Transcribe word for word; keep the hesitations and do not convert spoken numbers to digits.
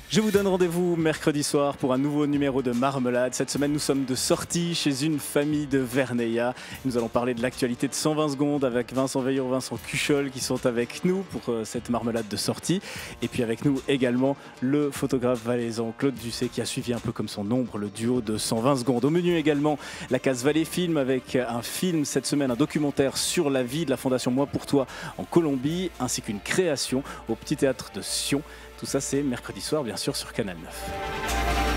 Je vous donne rendez-vous mercredi soir pour un nouveau numéro de Marmelade. Cette semaine, nous sommes de sortie chez une famille de Verneilla. Nous allons parler de l'actualité de cent vingt secondes avec Vincent Veillon, Vincent Cuchol qui sont avec nous pour cette Marmelade de sortie. Et puis avec nous également le photographe valaisan Claude Ducé qui a suivi un peu comme son ombre le duo de cent vingt secondes. Au menu également la case Valais Film avec un film cette semaine, un documentaire sur la vie de la Fondation Moi pour Toi en Colombie ainsi qu'une création au Petit Théâtre de Sion. Tout ça, c'est mercredi soir, bien sûr, sur Canal neuf.